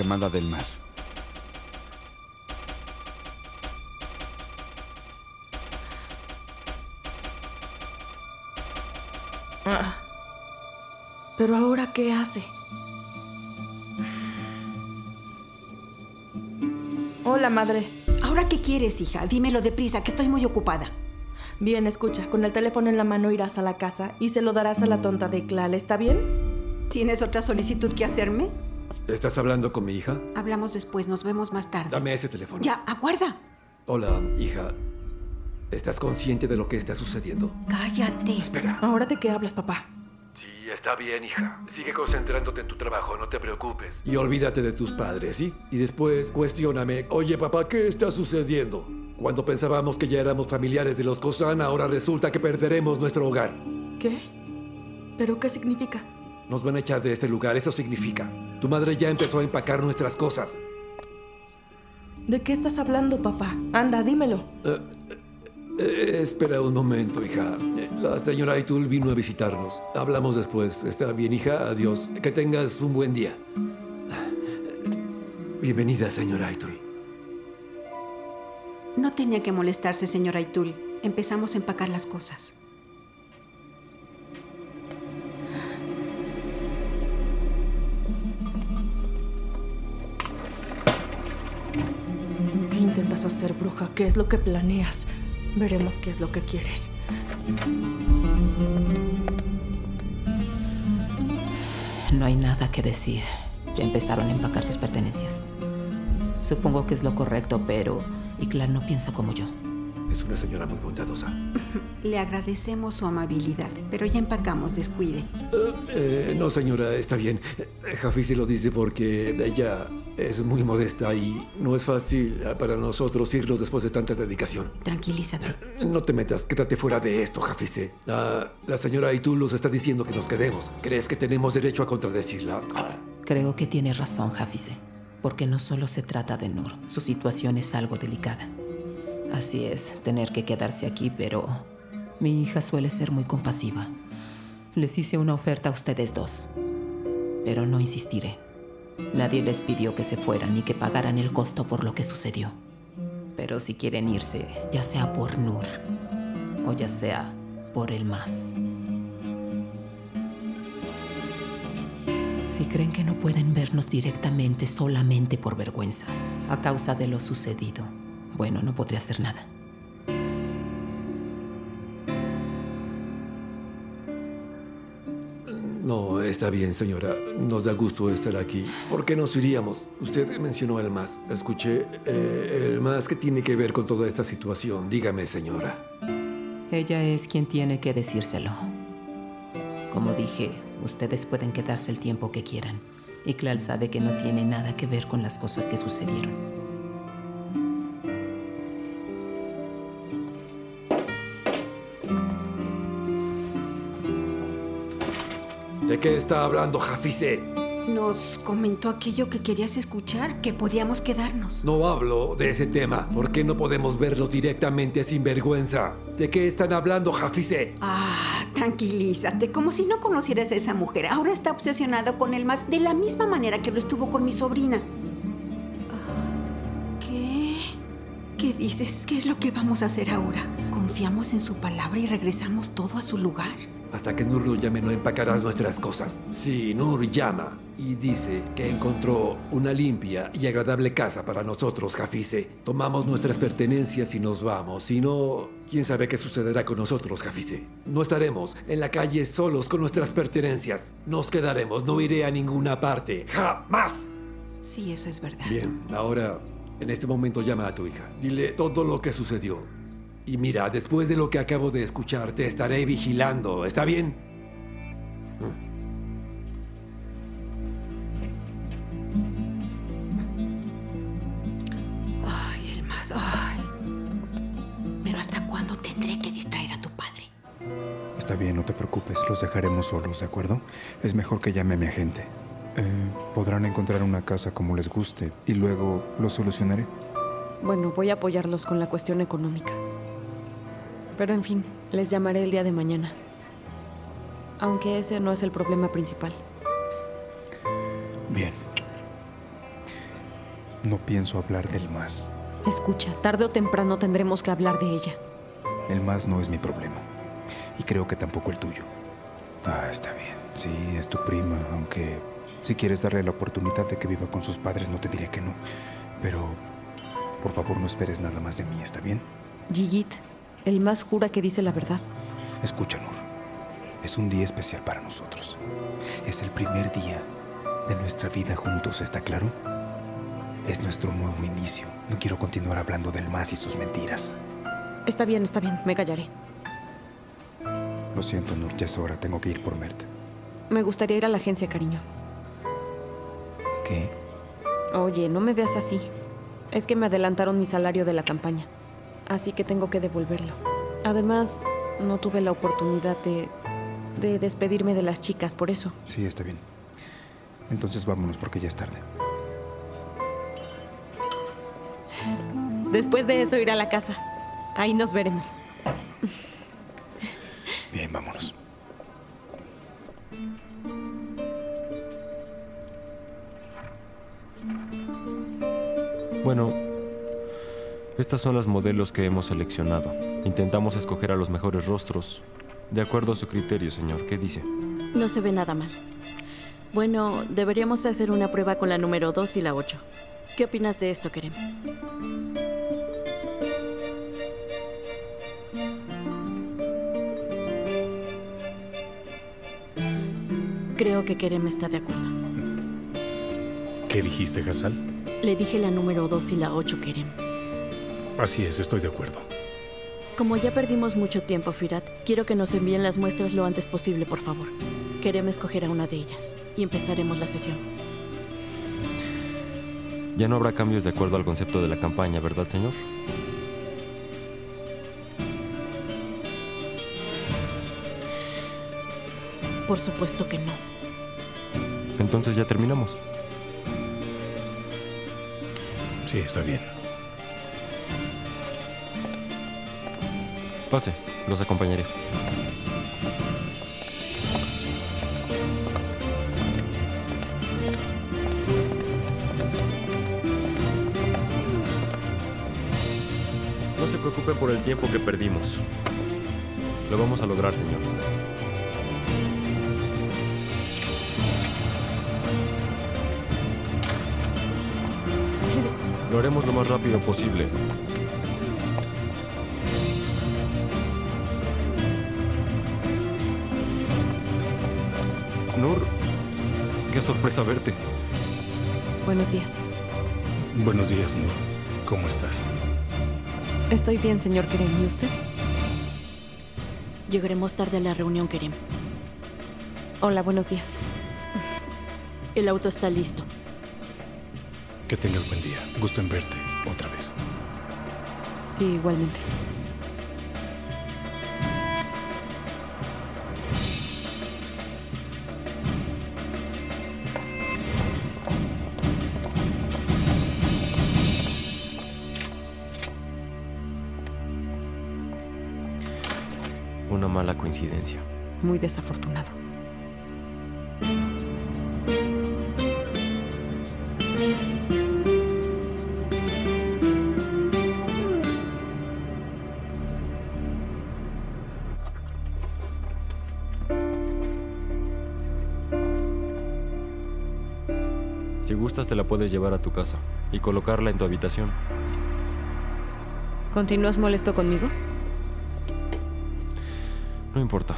llamada del MAS. ¿Pero ahora qué hace? Hola, madre. ¿Ahora qué quieres, hija? Dímelo deprisa, que estoy muy ocupada. Bien, escucha. Con el teléfono en la mano irás a la casa y se lo darás a la tonta de Iqlal. ¿Está bien? ¿Tienes otra solicitud que hacerme? ¿Estás hablando con mi hija? Hablamos después, nos vemos más tarde. Dame ese teléfono. Ya, aguarda. Hola, hija. ¿Estás consciente de lo que está sucediendo? Cállate. Espera. ¿Ahora de qué hablas, papá? Sí, está bien, hija. Sigue concentrándote en tu trabajo, no te preocupes. Y olvídate de tus padres, ¿sí? Y después cuestióname. Oye, papá, ¿qué está sucediendo? Cuando pensábamos que ya éramos familiares de los Kozan, ahora resulta que perderemos nuestro hogar. ¿Qué? ¿Pero qué significa? Nos van a echar de este lugar, eso significa. Tu madre ya empezó a empacar nuestras cosas. ¿De qué estás hablando, papá? Anda, dímelo. Espera un momento, hija. La señora Aitul vino a visitarnos. Hablamos después. ¿Está bien, hija? Adiós. Que tengas un buen día. Bienvenida, señora Aitul. No tenía que molestarse, señora Aitul. Empezamos a empacar las cosas. ¿Qué intentas hacer, bruja? ¿Qué es lo que planeas? Veremos qué es lo que quieres. No hay nada que decir. Ya empezaron a empacar sus pertenencias. Supongo que es lo correcto, pero Iqlal no piensa como yo. Es una señora muy bondadosa. Le agradecemos su amabilidad, pero ya empacamos, descuide. No, señora, está bien. Hafize lo dice porque ella es muy modesta y no es fácil para nosotros irnos después de tanta dedicación. Tranquilízate. No te metas, quédate fuera de esto, Hafize. La señora Aitul nos está diciendo que nos quedemos. ¿Crees que tenemos derecho a contradecirla? Creo que tiene razón, Hafize. Porque no solo se trata de Nur. Su situación es algo delicada. Así es, tener que quedarse aquí, pero mi hija suele ser muy compasiva. Les hice una oferta a ustedes dos, pero no insistiré. Nadie les pidió que se fueran ni que pagaran el costo por lo que sucedió. Pero si quieren irse, ya sea por Nur o ya sea por el MAS. Si creen que no pueden vernos directamente solamente por vergüenza, a causa de lo sucedido, bueno, no podré hacer nada. No, está bien, señora. Nos da gusto estar aquí. ¿Por qué nos iríamos? Usted mencionó el MAS. Escuché el MAS. ¿Qué tiene que ver con toda esta situación? Dígame, señora. Ella es quien tiene que decírselo. Como dije, ustedes pueden quedarse el tiempo que quieran. Iqlal sabe que no tiene nada que ver con las cosas que sucedieron. ¿De qué está hablando, Hafize? Nos comentó aquello que querías escuchar, que podíamos quedarnos. No hablo de ese tema. ¿Por qué no podemos verlos directamente sin vergüenza? ¿De qué están hablando, Hafize? Tranquilízate, como si no conocieras a esa mujer. Ahora está obsesionado con el MAS de la misma manera que lo estuvo con mi sobrina. ¿Qué? ¿Qué dices? ¿Qué es lo que vamos a hacer ahora? ¿Confiamos en su palabra y regresamos todo a su lugar? Hasta que Nur lo llame no empacarás nuestras cosas. Sí, Nur llama y dice que encontró una limpia y agradable casa para nosotros, Hafize. Tomamos nuestras pertenencias y nos vamos. Si no, quién sabe qué sucederá con nosotros, Hafize. No estaremos en la calle solos con nuestras pertenencias. Nos quedaremos, no iré a ninguna parte. ¡Jamás! Sí, eso es verdad. Bien, ahora, en este momento llama a tu hija. Dile todo lo que sucedió. Y mira, después de lo que acabo de escuchar, te estaré vigilando. ¿Está bien? Ay, el MAS. Ay. Pero ¿hasta cuándo tendré que distraer a tu padre? Está bien, no te preocupes. Los dejaremos solos, ¿de acuerdo? Es mejor que llame a mi agente. Podrán encontrar una casa como les guste y luego lo solucionaré. Bueno, voy a apoyarlos con la cuestión económica. Pero en fin, les llamaré el día de mañana. Aunque ese no es el problema principal. Bien. No pienso hablar del más. Escucha, tarde o temprano tendremos que hablar de ella. El más no es mi problema. Y creo que tampoco el tuyo. Ah, está bien. Sí, es tu prima, aunque si quieres darle la oportunidad de que viva con sus padres, no te diré que no. Pero, por favor, no esperes nada más de mí, ¿está bien? Gigit, el más jura que dice la verdad. Escucha, Nur. Es un día especial para nosotros. Es el primer día de nuestra vida juntos, ¿está claro? Es nuestro nuevo inicio. No quiero continuar hablando del más y sus mentiras. Está bien, me callaré. Lo siento, Nur, ya es hora. Tengo que ir por Mert. Me gustaría ir a la agencia, cariño. ¿Qué? Oye, no me veas así. Es que me adelantaron mi salario de la campaña. Así que tengo que devolverlo. Además, no tuve la oportunidad de despedirme de las chicas, por eso. Sí, está bien. Entonces vámonos porque ya es tarde. Después de eso, ir a la casa. Ahí nos veremos. Bien, vámonos. Bueno, estas son las modelos que hemos seleccionado. Intentamos escoger a los mejores rostros, de acuerdo a su criterio, señor. ¿Qué dice? No se ve nada mal. Bueno, deberíamos hacer una prueba con la número 2 y la 8. ¿Qué opinas de esto, Kerem? Creo que Kerem está de acuerdo. ¿Qué dijiste, Ghazal? Le dije la número 2 y la 8, Kerem. Así es, estoy de acuerdo. Como ya perdimos mucho tiempo, Firat, quiero que nos envíen las muestras lo antes posible, por favor. Kerem escogerá una de ellas y empezaremos la sesión. Ya no habrá cambios de acuerdo al concepto de la campaña, ¿verdad, señor? Por supuesto que no. Entonces ya terminamos. Sí, está bien. Pase, los acompañaré. No se preocupe por el tiempo que perdimos. Lo vamos a lograr, señor. Lo haremos lo más rápido posible. Nur, qué sorpresa verte. Buenos días. Buenos días, Nur. ¿Cómo estás? Estoy bien, señor Kerem. ¿Y usted? Llegaremos tarde a la reunión, Kerem. Hola, buenos días. El auto está listo. Que tengas buen día. Gusto en verte otra vez. Sí, igualmente. Una mala coincidencia. Muy desafortunado. Si gustas, te la puedes llevar a tu casa y colocarla en tu habitación. ¿Continúas molesto conmigo? No importa.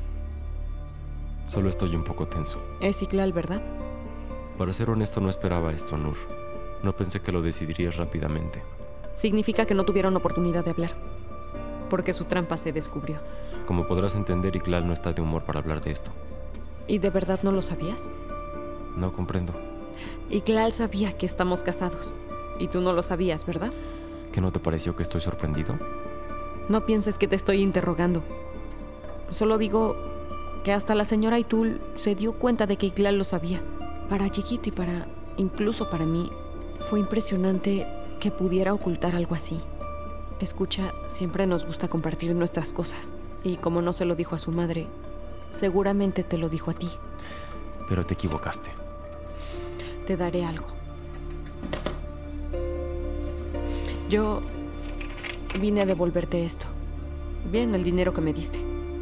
Solo estoy un poco tenso. Es Iqlal, ¿verdad? Para ser honesto, no esperaba esto, Nur. No pensé que lo decidirías rápidamente. Significa que no tuvieron oportunidad de hablar. Porque su trampa se descubrió. Como podrás entender, Iqlal no está de humor para hablar de esto. ¿Y de verdad no lo sabías? No comprendo. Iqlal sabía que estamos casados. Y tú no lo sabías, ¿verdad? ¿Que no te pareció que estoy sorprendido? No pienses que te estoy interrogando. Solo digo que hasta la señora Aitul se dio cuenta de que Iqlal lo sabía. Para Gigit y incluso para mí, fue impresionante que pudiera ocultar algo así. Escucha, siempre nos gusta compartir nuestras cosas. Y como no se lo dijo a su madre, seguramente te lo dijo a ti. Pero te equivocaste. Te daré algo. Yo vine a devolverte esto. Bien, el dinero que me diste.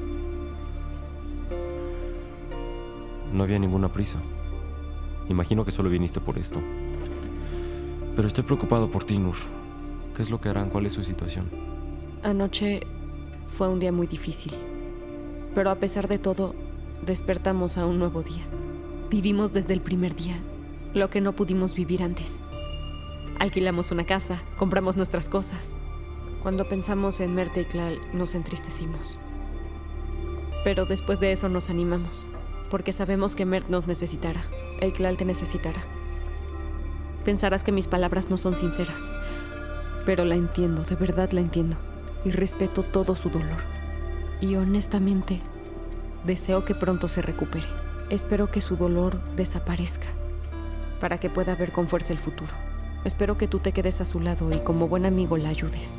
No había ninguna prisa. Imagino que solo viniste por esto. Pero estoy preocupado por ti, Nur. ¿Qué es lo que harán? ¿Cuál es su situación? Anoche fue un día muy difícil. Pero a pesar de todo, despertamos a un nuevo día. Vivimos desde el primer día lo que no pudimos vivir antes. Alquilamos una casa, compramos nuestras cosas. Cuando pensamos en Mert e Iqlal, nos entristecimos. Pero después de eso nos animamos, porque sabemos que Mert nos necesitará, e Iqlal te necesitará. Pensarás que mis palabras no son sinceras, pero la entiendo, de verdad la entiendo, y respeto todo su dolor. Y honestamente, deseo que pronto se recupere. Espero que su dolor desaparezca, para que pueda ver con fuerza el futuro. Espero que tú te quedes a su lado y como buen amigo la ayudes.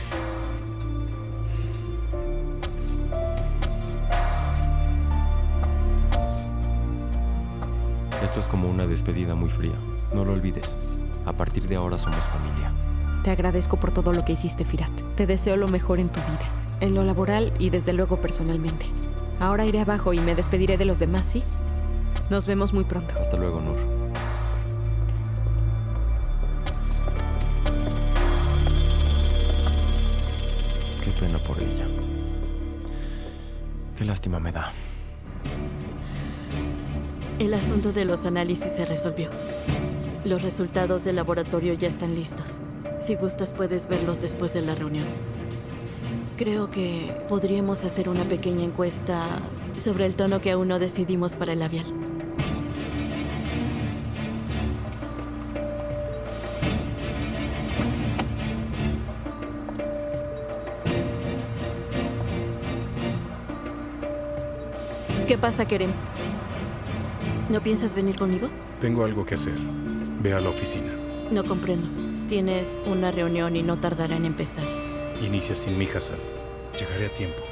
Esto es como una despedida muy fría. No lo olvides. A partir de ahora somos familia. Te agradezco por todo lo que hiciste, Firat. Te deseo lo mejor en tu vida, en lo laboral y desde luego personalmente. Ahora iré abajo y me despediré de los demás, ¿sí? Nos vemos muy pronto. Hasta luego, Nur. Qué pena por ella. Qué lástima me da. El asunto de los análisis se resolvió. Los resultados del laboratorio ya están listos. Si gustas, puedes verlos después de la reunión. Creo que podríamos hacer una pequeña encuesta sobre el tono que aún no decidimos para el labial. ¿Qué pasa, Kerem? ¿No piensas venir conmigo? Tengo algo que hacer. Ve a la oficina. No comprendo. Tienes una reunión y no tardará en empezar. Inicia sin mí, Hassan. Llegaré a tiempo.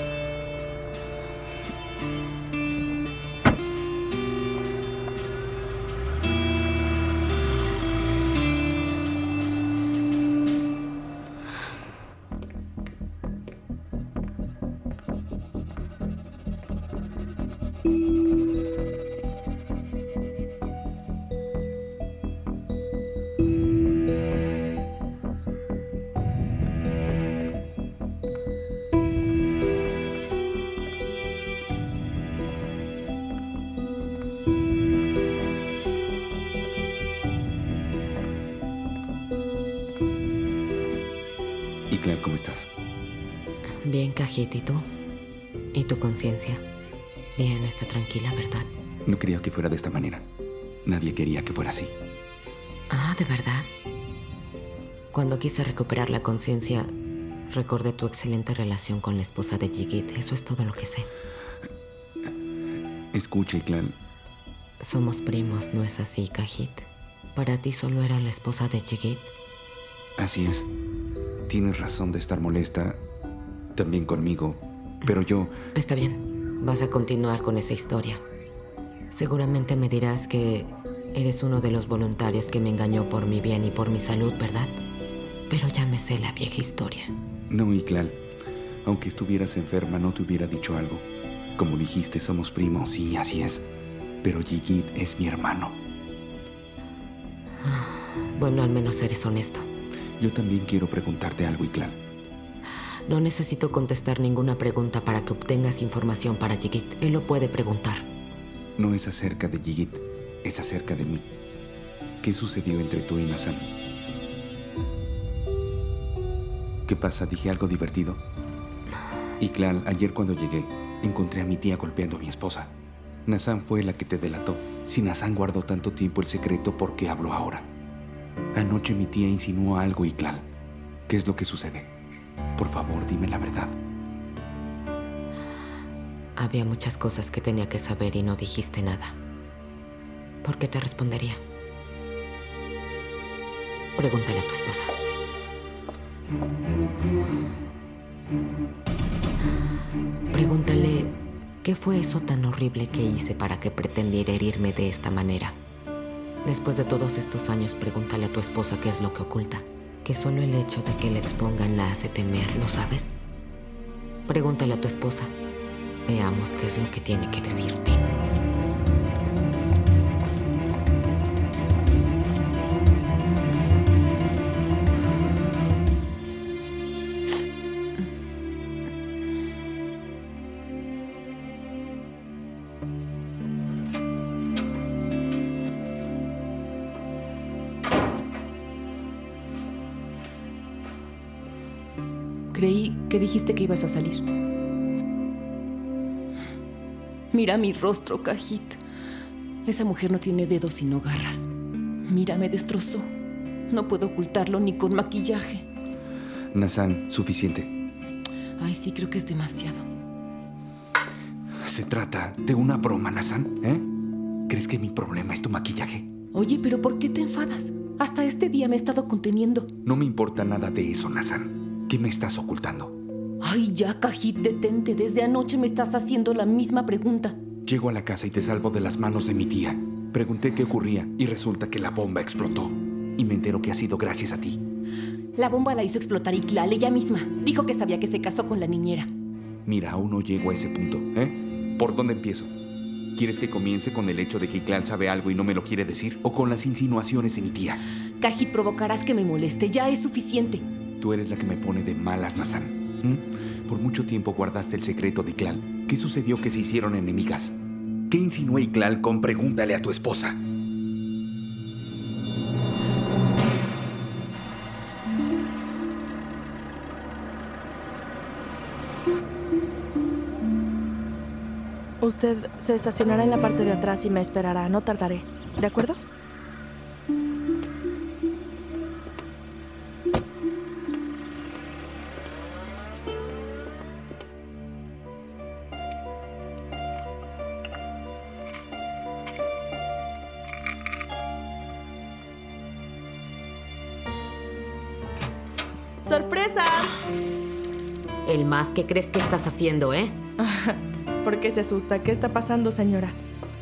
Iqlal, ¿cómo estás? Bien, Khajiit, ¿y tú? ¿Y tu conciencia? Bien, está tranquila, ¿verdad? No quería que fuera de esta manera. Nadie quería que fuera así. Ah, ¿de verdad? Cuando quise recuperar la conciencia, recordé tu excelente relación con la esposa de Yigit. Eso es todo lo que sé. Escucha, Iqlal. Somos primos, ¿no es así, Khajiit? ¿Para ti solo era la esposa de Yigit? Así es. Tienes razón de estar molesta. También conmigo. Pero yo... Está bien. Vas a continuar con esa historia. Seguramente me dirás que eres uno de los voluntarios que me engañó por mi bien y por mi salud, ¿verdad? Pero ya me sé la vieja historia. No, Iqlal. Aunque estuvieras enferma, no te hubiera dicho algo. Como dijiste, somos primos. Sí, así es. Pero Yigit es mi hermano. Bueno, al menos eres honesto. Yo también quiero preguntarte algo, Iqlal. No necesito contestar ninguna pregunta para que obtengas información para Yigit. Él lo puede preguntar. No es acerca de Yigit, es acerca de mí. ¿Qué sucedió entre tú y Nazan? ¿Qué pasa? ¿Dije algo divertido? Iqlal, ayer cuando llegué, encontré a mi tía golpeando a mi esposa. Nazan fue la que te delató. Si Nazan guardó tanto tiempo el secreto, ¿por qué habló ahora? Anoche mi tía insinuó algo, Iqlal. ¿Qué es lo que sucede? Por favor, dime la verdad. Había muchas cosas que tenía que saber y no dijiste nada. ¿Por qué te respondería? Pregúntale a tu esposa. Pregúntale, ¿qué fue eso tan horrible que hice para que pretendiera herirme de esta manera? Después de todos estos años, pregúntale a tu esposa qué es lo que oculta. que solo el hecho de que la expongan la hace temer, ¿lo sabes? Pregúntale a tu esposa. Veamos qué es lo que tiene que decirte. Creí que dijiste que ibas a salir. Mira mi rostro, Khajiit. Esa mujer no tiene dedos sino garras. Mira, me destrozó. No puedo ocultarlo ni con maquillaje. Nazan, suficiente. Ay, sí, creo que es demasiado. Se trata de una broma, Nazan, ¿eh? ¿Crees que mi problema es tu maquillaje? Oye, pero ¿por qué te enfadas? Hasta este día me he estado conteniendo. No me importa nada de eso, Nazan. ¿Qué me estás ocultando? Ay, ya, Khajiit, detente. Desde anoche me estás haciendo la misma pregunta. Llego a la casa y te salvo de las manos de mi tía. Pregunté qué ocurría y resulta que la bomba explotó. Y me entero que ha sido gracias a ti. La bomba la hizo explotar Iqlal, ella misma. Dijo que sabía que se casó con la niñera. Mira, aún no llego a ese punto, ¿eh? ¿Por dónde empiezo? ¿Quieres que comience con el hecho de que Iqlal sabe algo y no me lo quiere decir? ¿O con las insinuaciones de mi tía? Khajiit, provocarás que me moleste. Ya es suficiente. Tú eres la que me pone de malas, Nazan. Por mucho tiempo guardaste el secreto de Iqlal. ¿Qué sucedió que se hicieron enemigas? ¿Qué insinuó Iqlal con pregúntale a tu esposa? Usted se estacionará en la parte de atrás y me esperará. No tardaré. ¿De acuerdo? ¡Sorpresa! El más que crees que estás haciendo, ¿eh? ¿Por qué se asusta? ¿Qué está pasando, señora?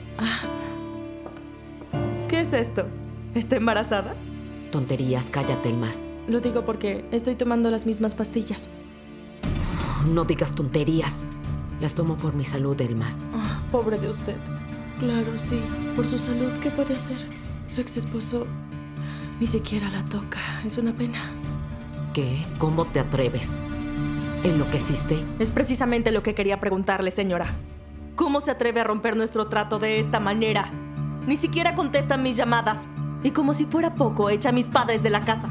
¿Qué es esto? ¿Está embarazada? Tonterías, cállate, el más. Lo digo porque estoy tomando las mismas pastillas. No digas tonterías. Las tomo por mi salud, el más. Pobre de usted. Claro, sí. Por su salud, ¿qué puede hacer? Su ex esposo ni siquiera la toca. Es una pena. ¿Qué? ¿Cómo te atreves? ¿Enloqueciste? Es precisamente lo que quería preguntarle, señora. ¿Cómo se atreve a romper nuestro trato de esta manera? Ni siquiera contesta mis llamadas. Y como si fuera poco, echa a mis padres de la casa.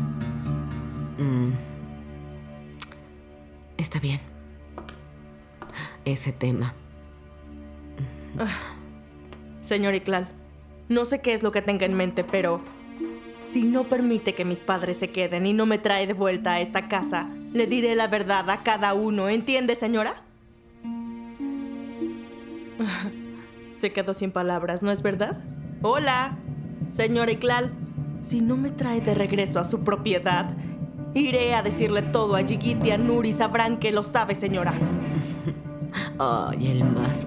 Está bien. Ese tema. Señor Iqlal, no sé qué es lo que tenga en mente, pero si no permite que mis padres se queden y no me trae de vuelta a esta casa, le diré la verdad a cada uno. ¿Entiende, señora? Se quedó sin palabras, ¿no es verdad? Hola, señor Iqlal. Si no me trae de regreso a su propiedad, iré a decirle todo a Yigit y a Nur y sabrán que lo sabe, señora. Ay, el más.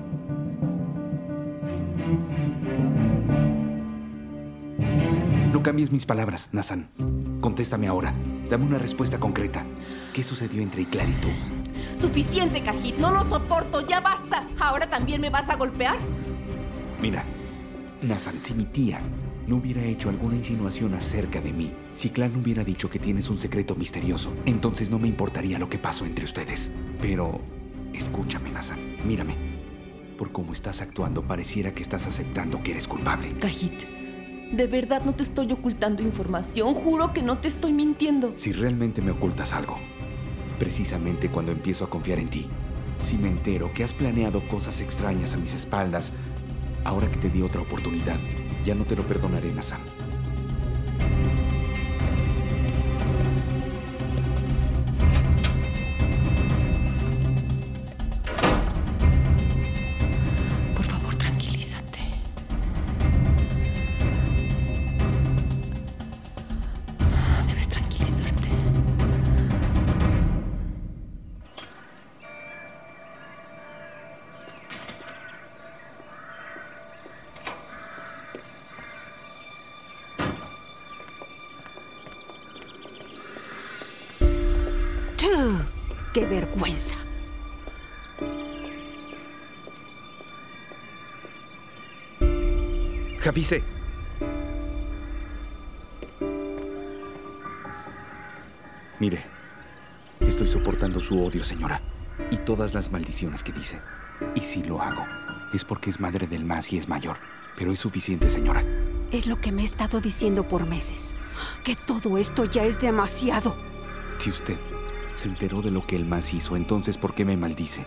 No cambies mis palabras, Nazan. Contéstame ahora. Dame una respuesta concreta. ¿Qué sucedió entre Iqlal y tú? Suficiente, Khajiit. No lo soporto. Ya basta. ¿Ahora también me vas a golpear? Mira, Nazan, si mi tía no hubiera hecho alguna insinuación acerca de mí, si Iqlal no hubiera dicho que tienes un secreto misterioso, entonces no me importaría lo que pasó entre ustedes. Pero escúchame, Nazan. Mírame. Por cómo estás actuando, pareciera que estás aceptando que eres culpable. Khajiit, de verdad no te estoy ocultando información. Juro que no te estoy mintiendo. Si realmente me ocultas algo, precisamente cuando empiezo a confiar en ti, si me entero que has planeado cosas extrañas a mis espaldas, ahora que te di otra oportunidad, ya no te lo perdonaré, Nazan. Por favor, tranquilízate. Debes tranquilizarte. ¡Qué vergüenza! ¡Jafise! Mire, estoy soportando su odio, señora, y todas las maldiciones que dice. Y si lo hago, es porque es madre del Mas y es mayor. Pero es suficiente, señora. Es lo que me he estado diciendo por meses. Que todo esto ya es demasiado. Si usted se enteró de lo que el Mas hizo, entonces ¿por qué me maldice?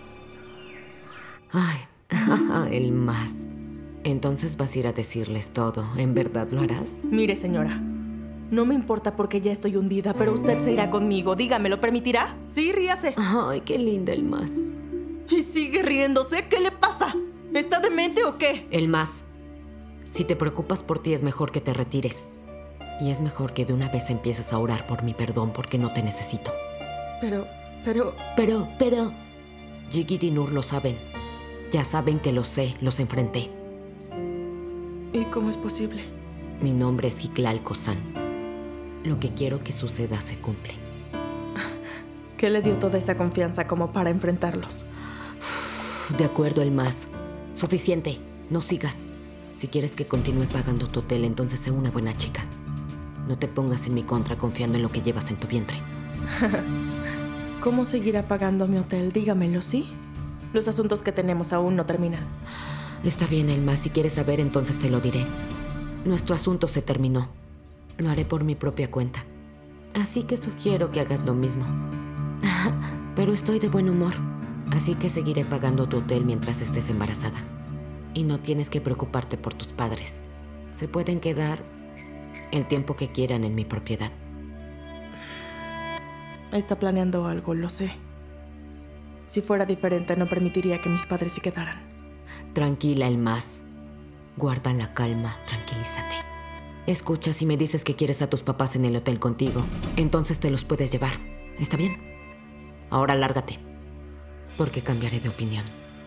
Ay, el Mas. Entonces vas a ir a decirles todo. ¿En verdad lo harás? Mire, señora. No me importa porque ya estoy hundida, pero usted se irá conmigo. Dígame, ¿lo permitirá? Sí, ríase. Ay, qué linda el Mas. Y sigue riéndose. ¿Qué le pasa? ¿Está demente o qué? El Mas. Si te preocupas por ti, es mejor que te retires. Y es mejor que de una vez empieces a orar por mi perdón porque no te necesito. Pero... Jigit y Nur lo saben. Ya saben que lo sé, los enfrenté. ¿Y cómo es posible? Mi nombre es Iklal Kosan. Lo que quiero que suceda se cumple. ¿Qué le dio toda esa confianza como para enfrentarlos? De acuerdo, el Mas. Suficiente. No sigas. Si quieres que continúe pagando tu hotel, entonces sé una buena chica. No te pongas en mi contra confiando en lo que llevas en tu vientre. ¿Cómo seguirá pagando mi hotel? Dígamelo, ¿sí? Los asuntos que tenemos aún no terminan. Está bien, el Mas. Si quieres saber, entonces te lo diré. Nuestro asunto se terminó. Lo haré por mi propia cuenta. Así que sugiero que hagas lo mismo. Pero estoy de buen humor. Así que seguiré pagando tu hotel mientras estés embarazada. Y no tienes que preocuparte por tus padres. Se pueden quedar el tiempo que quieran en mi propiedad. Está planeando algo, lo sé. Si fuera diferente, no permitiría que mis padres se quedaran. Tranquila, el Mas. Guarda la calma, tranquilízate. Escucha, si me dices que quieres a tus papás en el hotel contigo, entonces te los puedes llevar. ¿Está bien? Ahora lárgate, porque cambiaré de opinión.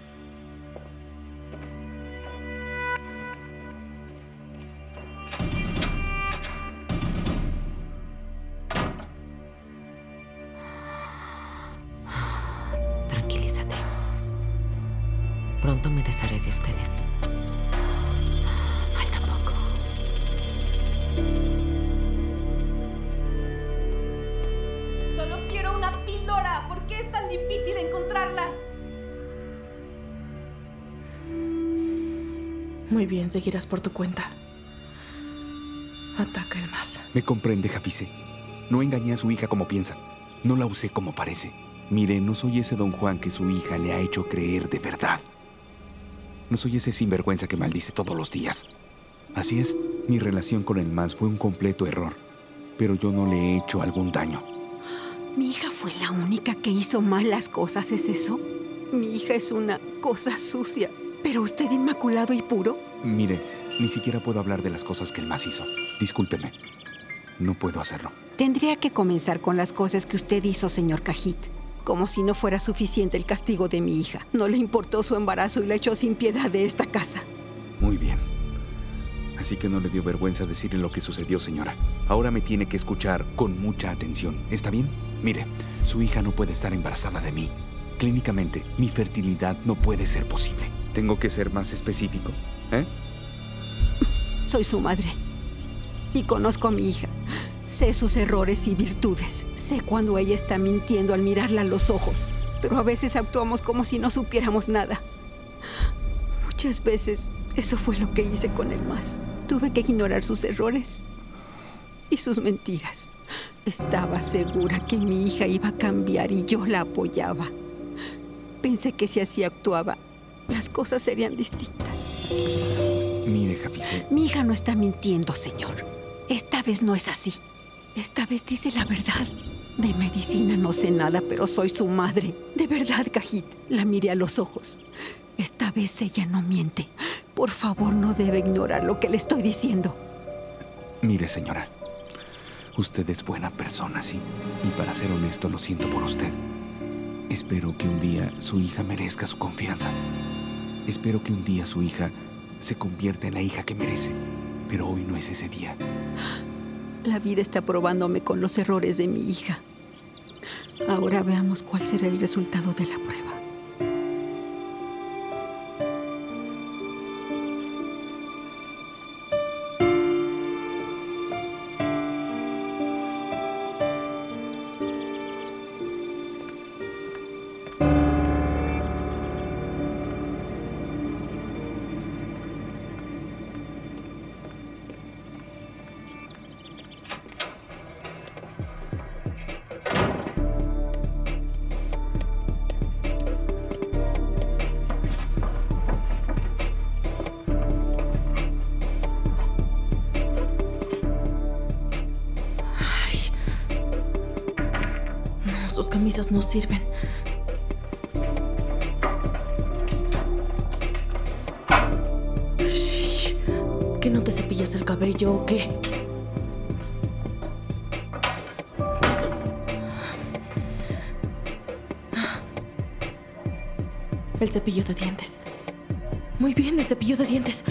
Tranquilízate. Pronto me desharé de ustedes. Falta poco. Solo quiero una píldora. ¿Por qué es tan difícil encontrarla? Muy bien, seguirás por tu cuenta. Ataca el Mas. Me comprende, Jafise. No engañé a su hija como piensa. No la usé como parece. Mire, no soy ese don Juan que su hija le ha hecho creer de verdad. No soy ese sinvergüenza que maldice todos los días. Así es, mi relación con el Mas fue un completo error. Pero yo no le he hecho algún daño. ¿Mi hija fue la única que hizo mal las cosas, es eso? Mi hija es una cosa sucia. ¿Pero usted inmaculado y puro? Mire, ni siquiera puedo hablar de las cosas que el Mas hizo. Discúlpeme. No puedo hacerlo. Tendría que comenzar con las cosas que usted hizo, señor Khajiit. Como si no fuera suficiente el castigo de mi hija. No le importó su embarazo y la echó sin piedad de esta casa. Muy bien. Así que no le dio vergüenza decirle lo que sucedió, señora. Ahora me tiene que escuchar con mucha atención. ¿Está bien? Mire, su hija no puede estar embarazada de mí. Clínicamente, mi fertilidad no puede ser posible. ¿Tengo que ser más específico? Soy su madre. Y conozco a mi hija. Sé sus errores y virtudes. Sé cuando ella está mintiendo al mirarla a los ojos. Pero a veces actuamos como si no supiéramos nada. Muchas veces eso fue lo que hice con el Mas. Tuve que ignorar sus errores y sus mentiras. Estaba segura que mi hija iba a cambiar y yo la apoyaba. Pensé que si así actuaba, las cosas serían distintas. Mire, Jafise. Mi hija no está mintiendo, señor. Esta vez no es así. Esta vez dice la verdad. De medicina no sé nada, pero soy su madre. De verdad, Khajiit. La miré a los ojos. Esta vez ella no miente. Por favor, no debe ignorar lo que le estoy diciendo. Mire, señora. Usted es buena persona, sí. Y para ser honesto, lo siento por usted. Espero que un día su hija merezca su confianza. Espero que un día su hija se convierta en la hija que merece. Pero hoy no es ese día. La vida está probándome con los errores de mi hija. Ahora veamos cuál será el resultado de la prueba. Sus camisas no sirven. Shh. ¿Que no te cepillas el cabello o qué? El cepillo de dientes. Muy bien, el cepillo de dientes.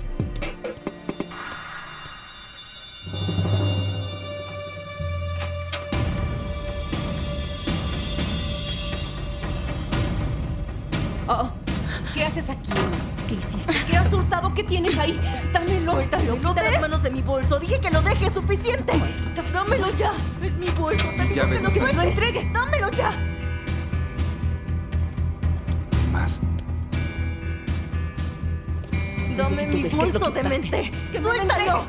¿Qué haces aquí, Enos? ¿Qué hiciste? ¿Qué has hurtado? ¿Qué tienes ahí? Dámelo. Suéltalo, quita las manos de mi bolso. Dije que lo dejes, suficiente. Dámelo ya. Es mi bolso. Te digo que lo sueltes. ¡No entregues! Dámelo ya. Más. Dame mi bolso, demente. ¡Suéltalo!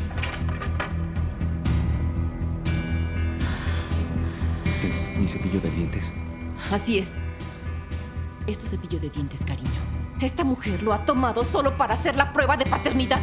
¿Es mi cepillo de dientes? Así es. Es tu cepillo de dientes, cariño. Esta mujer lo ha tomado solo para hacer la prueba de paternidad.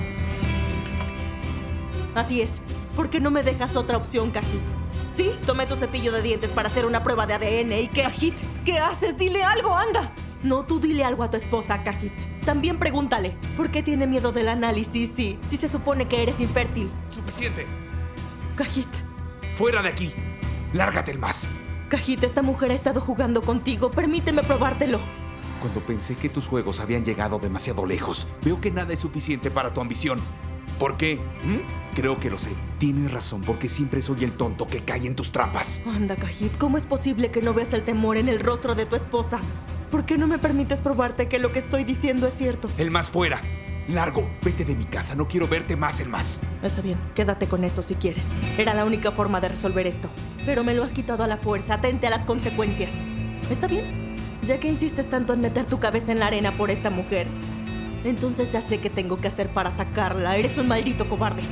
Así es. ¿Por qué no me dejas otra opción, Cajit? Sí, tomé tu cepillo de dientes para hacer una prueba de ADN y ¿qué? Cajit, ¿qué haces? Dile algo, anda. No, tú dile algo a tu esposa, Cajit. También pregúntale, ¿por qué tiene miedo del análisis si se supone que eres infértil? Suficiente. Cajit. Fuera de aquí. Lárgate el más. Cajit, esta mujer ha estado jugando contigo. Permíteme probártelo. Cuando pensé que tus juegos habían llegado demasiado lejos, veo que nada es suficiente para tu ambición. ¿Por qué? Creo que lo sé. Tienes razón, porque siempre soy el tonto que cae en tus trampas. Anda, Cajit, ¿cómo es posible que no veas el temor en el rostro de tu esposa? ¿Por qué no me permites probarte que lo que estoy diciendo es cierto? El más fuera. Largo, vete de mi casa. No quiero verte más, el más. Está bien, quédate con eso si quieres. Era la única forma de resolver esto. Pero me lo has quitado a la fuerza. Atente a las consecuencias. ¿Está bien? Ya que insistes tanto en meter tu cabeza en la arena por esta mujer, entonces ya sé qué tengo que hacer para sacarla. Eres un maldito cobarde.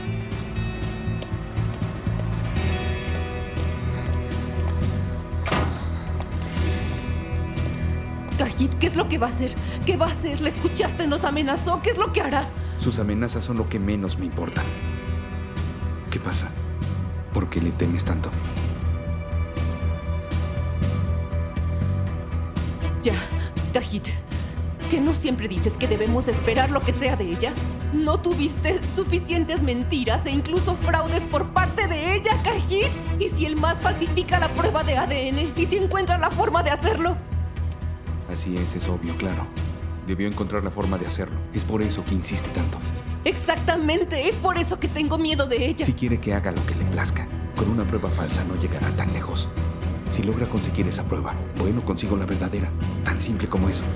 Cajit, ¿qué es lo que va a hacer? ¿Qué va a hacer? ¿Le escuchaste? ¿Nos amenazó? ¿Qué es lo que hará? Sus amenazas son lo que menos me importan. ¿Qué pasa? ¿Por qué le temes tanto? Ya, Cajit. ¿Que no siempre dices que debemos esperar lo que sea de ella? ¿No tuviste suficientes mentiras e incluso fraudes por parte de ella, Cajit? ¿Y si el más falsifica la prueba de ADN? ¿Y si encuentra la forma de hacerlo? Así es obvio, claro. Debió encontrar la forma de hacerlo. Es por eso que insiste tanto. Exactamente, es por eso que tengo miedo de ella. Si quiere que haga lo que le plazca, con una prueba falsa no llegará tan lejos. Si logra conseguir esa prueba, bueno, consigo la verdadera. Tan simple como eso.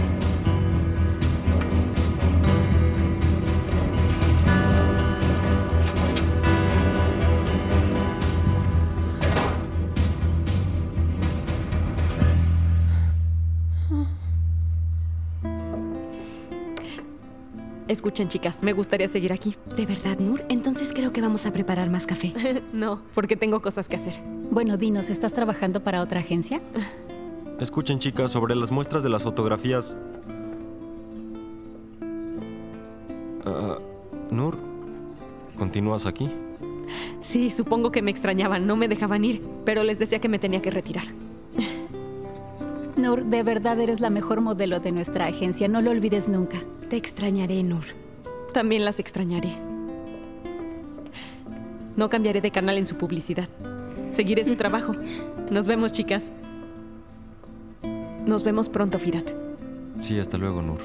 Escuchen, chicas, me gustaría seguir aquí. ¿De verdad, Nur? Entonces creo que vamos a preparar más café. No, porque tengo cosas que hacer. Bueno, dinos, ¿estás trabajando para otra agencia? Escuchen, chicas, sobre las muestras de las fotografías. Nur, ¿continúas aquí? Sí, supongo que me extrañaban, no me dejaban ir, pero les decía que me tenía que retirar. Nur, de verdad eres la mejor modelo de nuestra agencia, no lo olvides nunca. Te extrañaré, Nur. También las extrañaré. No cambiaré de canal en su publicidad. Seguiré su trabajo. Nos vemos, chicas. Nos vemos pronto, Firat. Sí, hasta luego, Nur.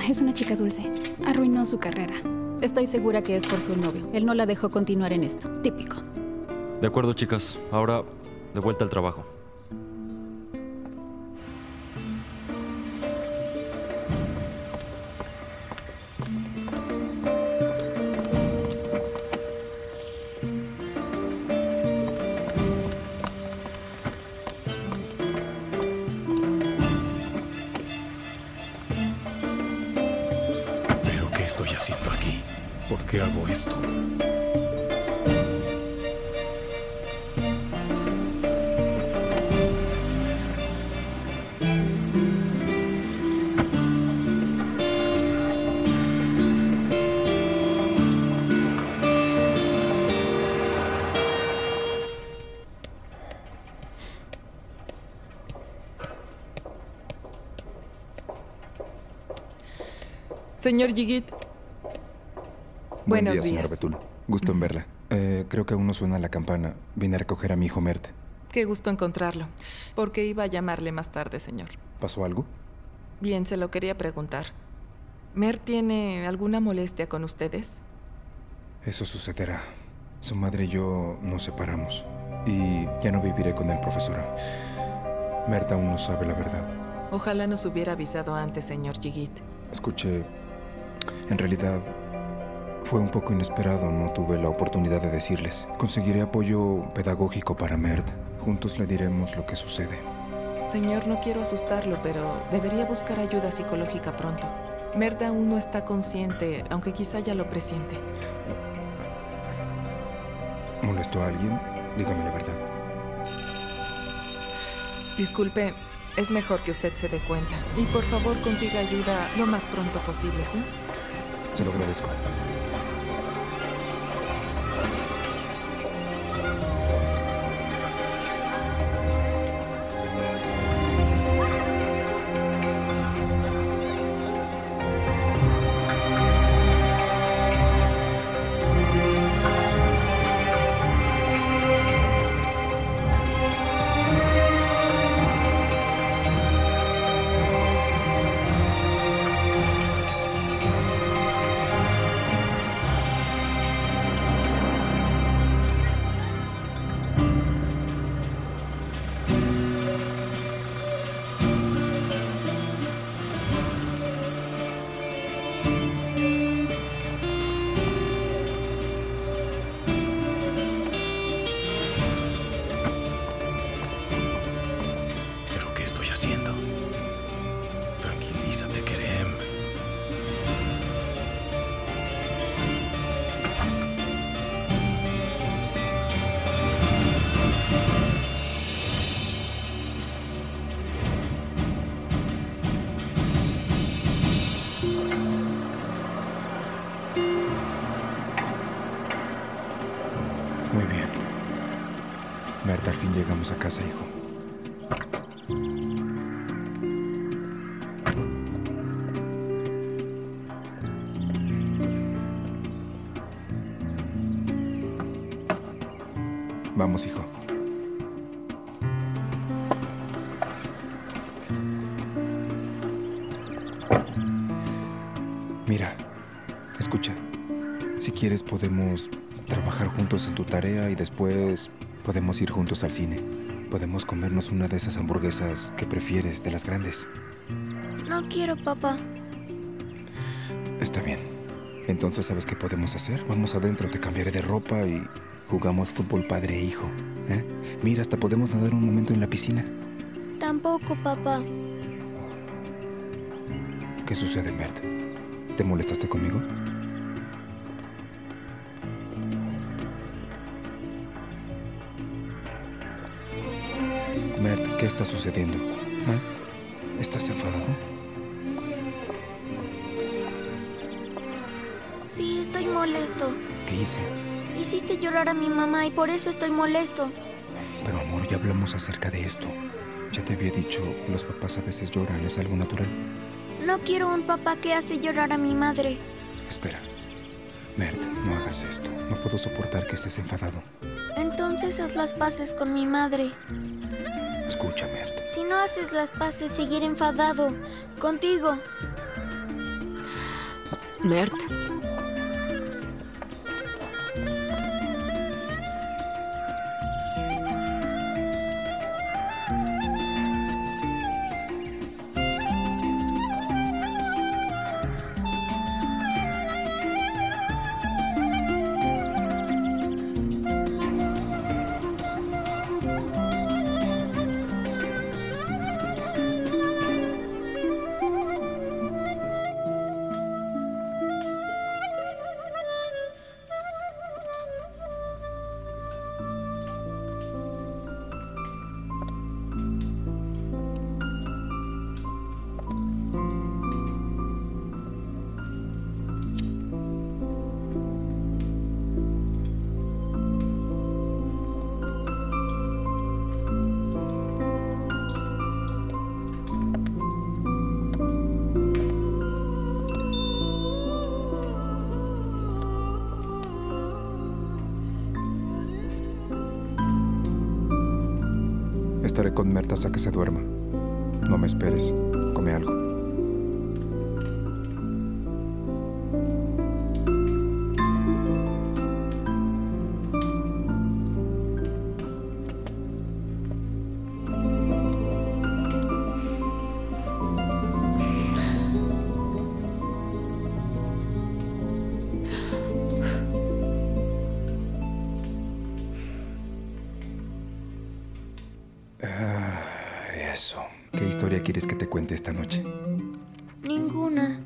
es una chica dulce. Arruinó su carrera. Estoy segura que es por su novio. Él no la dejó continuar en esto. Típico. De acuerdo, chicas. Ahora, de vuelta al trabajo. ¿Pero qué estoy haciendo aquí? ¿Por qué hago esto? Señor Yigit. Buen Buenos día, días. señora Betul. Gusto en verla. Creo que aún no suena la campana. Vine a recoger a mi hijo Mert. Qué gusto encontrarlo. Porque iba a llamarle más tarde, señor. ¿Pasó algo? Bien, se lo quería preguntar. ¿Mert tiene alguna molestia con ustedes? Eso sucederá. Su madre y yo nos separamos. Y ya no viviré con él, profesora. Mert aún no sabe la verdad. Ojalá nos hubiera avisado antes, señor Yigit. Escuche, en realidad fue un poco inesperado. No tuve la oportunidad de decirles. Conseguiré apoyo pedagógico para Mert. Juntos le diremos lo que sucede. Señor, no quiero asustarlo, pero debería buscar ayuda psicológica pronto. Mert aún no está consciente, aunque quizá ya lo presiente. ¿Molestó a alguien? Dígame la verdad. Disculpe, es mejor que usted se dé cuenta. Y por favor consiga ayuda lo más pronto posible, ¿sí? Se lo agradezco. Tranquilízate, Kerem. Muy bien. Mert, al fin llegamos a casa, hijo. Vamos, hijo. Mira, escucha. Si quieres podemos trabajar juntos en tu tarea y después podemos ir juntos al cine. Podemos comernos una de esas hamburguesas que prefieres, de las grandes. No quiero, papá. Está bien. Entonces, ¿sabes qué podemos hacer? Vamos adentro, te cambiaré de ropa y jugamos fútbol padre e hijo. ¿Eh? Mira, hasta podemos nadar un momento en la piscina. Tampoco, papá. ¿Qué sucede, Mert? ¿Te molestaste conmigo? Mert, ¿qué está sucediendo? ¿Eh? ¿Estás enfadado? Sí, estoy molesto. ¿Qué hice? Hiciste llorar a mi mamá y por eso estoy molesto. Pero amor, ya hablamos acerca de esto. Ya te había dicho que los papás a veces lloran, es algo natural. No quiero un papá que hace llorar a mi madre. Espera. Mert, no hagas esto. No puedo soportar que estés enfadado. Entonces haz las paces con mi madre. Escucha, Mert. Si no haces las paces, seguiré enfadado. Contigo. Mert. Estaré con Mert hasta que se duerma. No me esperes. Come algo. Eso. ¿Qué historia quieres que te cuente esta noche? Ninguna.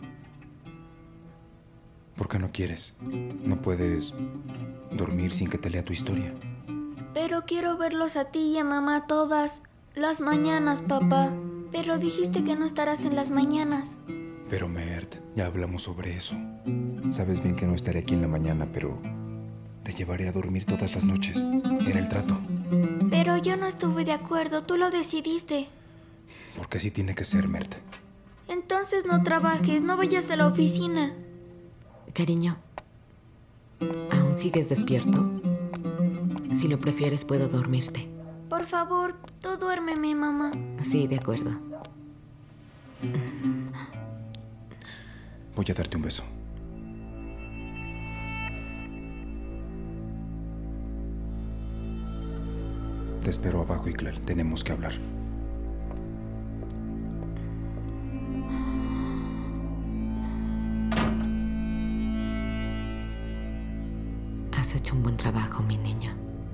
¿Por qué no quieres? ¿No puedes dormir sin que te lea tu historia? Pero quiero verlos a ti y a mamá todas las mañanas, papá. Pero dijiste que no estarás en las mañanas. Pero Mert, ya hablamos sobre eso. Sabes bien que no estaré aquí en la mañana, pero te llevaré a dormir todas las noches. Era el trato. Pero yo no estuve de acuerdo, tú lo decidiste. Porque así tiene que ser, Mert. Entonces no trabajes, no vayas a la oficina. Cariño, ¿aún sigues despierto? Si lo prefieres, puedo dormirte. Por favor, tú duérmeme, mamá. Sí, de acuerdo. Voy a darte un beso. Te espero abajo, Iklal. Tenemos que hablar. Has hecho un buen trabajo, mi niña.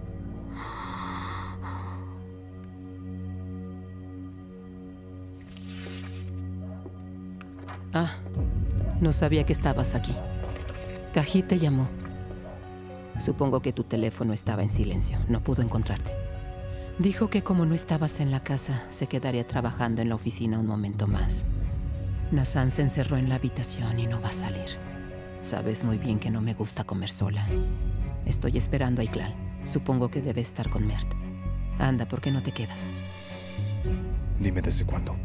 Ah, no sabía que estabas aquí. Kajit te llamó. Supongo que tu teléfono estaba en silencio. No pudo encontrarte. Dijo que como no estabas en la casa, se quedaría trabajando en la oficina un momento más. Nazan se encerró en la habitación y no va a salir. Sabes muy bien que no me gusta comer sola. Estoy esperando a Iklal. Supongo que debe estar con Mert. Anda, ¿por qué no te quedas? Dime desde cuándo.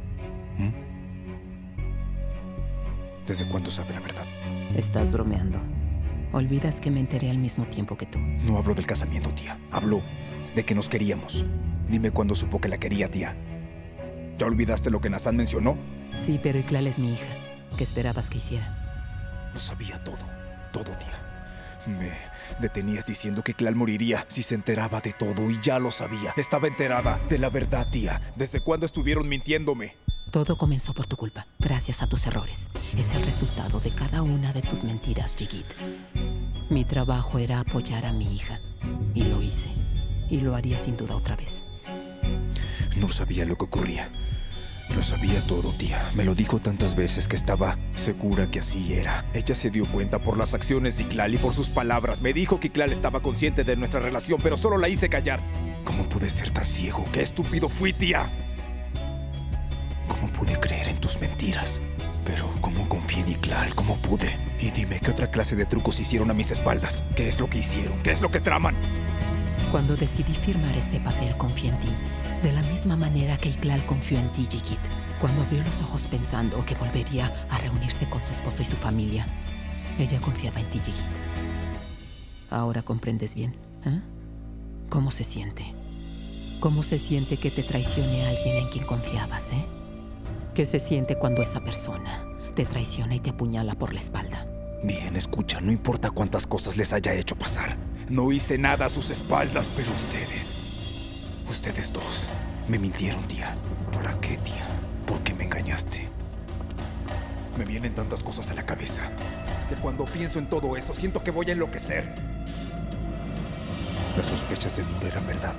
¿Desde cuándo sabe la verdad? Estás bromeando. Olvidas que me enteré al mismo tiempo que tú. No hablo del casamiento, tía. Hablo de que nos queríamos. Dime cuándo supo que la quería, tía. ¿Ya olvidaste lo que Nazan mencionó? Sí, pero Iklal es mi hija. ¿Qué esperabas que hiciera? Lo sabía todo. Todo, tía. Me detenías diciendo que Iklal moriría si se enteraba de todo y ya lo sabía. Estaba enterada de la verdad, tía. ¿Desde cuándo estuvieron mintiéndome? Todo comenzó por tu culpa, gracias a tus errores. Es el resultado de cada una de tus mentiras, Jigit. Mi trabajo era apoyar a mi hija. Y lo hice. Y lo haría sin duda otra vez. No sabía lo que ocurría. Lo sabía todo, tía. Me lo dijo tantas veces que estaba segura que así era. Ella se dio cuenta por las acciones de Iklal y por sus palabras. Me dijo que Iklal estaba consciente de nuestra relación, pero solo la hice callar. ¿Cómo pude ser tan ciego? ¡Qué estúpido fui, tía! ¿Cómo pude creer en tus mentiras? Pero, ¿cómo confié en Iklal? ¿Cómo pude? Y dime, ¿qué otra clase de trucos hicieron a mis espaldas? ¿Qué es lo que hicieron? ¿Qué es lo que traman? Cuando decidí firmar ese papel, confié en ti. De la misma manera que Iklal confió en ti, Jigit. Cuando abrió los ojos pensando que volvería a reunirse con su esposo y su familia, ella confiaba en ti, Jigit. Ahora comprendes bien, ¿eh? ¿Cómo se siente? ¿Cómo se siente que te traicione a alguien en quien confiabas, eh? ¿Qué se siente cuando esa persona te traiciona y te apuñala por la espalda? Bien, escucha, no importa cuántas cosas les haya hecho pasar. No hice nada a sus espaldas, pero ustedes dos, me mintieron, tía. ¿Para qué, tía? ¿Por qué me engañaste? Me vienen tantas cosas a la cabeza que cuando pienso en todo eso siento que voy a enloquecer. Las sospechas de Nur eran verdad.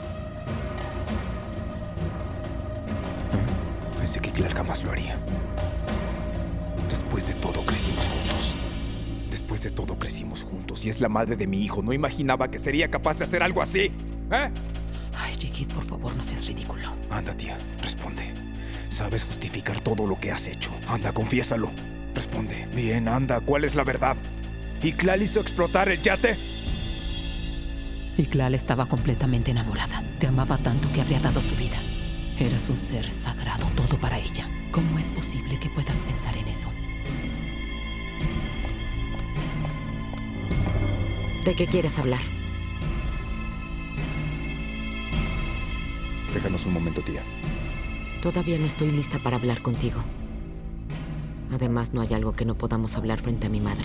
Pensé que Iqlal jamás lo haría. Después de todo crecimos juntos. Después de todo crecimos juntos y es la madre de mi hijo. No imaginaba que sería capaz de hacer algo así. Ay, Jigit, por favor, no seas ridículo. Anda, tía, responde. Sabes justificar todo lo que has hecho. Anda, confiésalo. Responde. Bien, anda, ¿cuál es la verdad? ¿Iqlal hizo explotar el yate? Iqlal estaba completamente enamorada. Te amaba tanto que habría dado su vida. Eras un ser sagrado, todo para ella. ¿Cómo es posible que puedas pensar en eso? ¿De qué quieres hablar? Déjanos un momento, tía. Todavía no estoy lista para hablar contigo. Además, no hay algo que no podamos hablar frente a mi madre.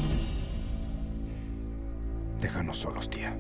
Déjanos solos, tía.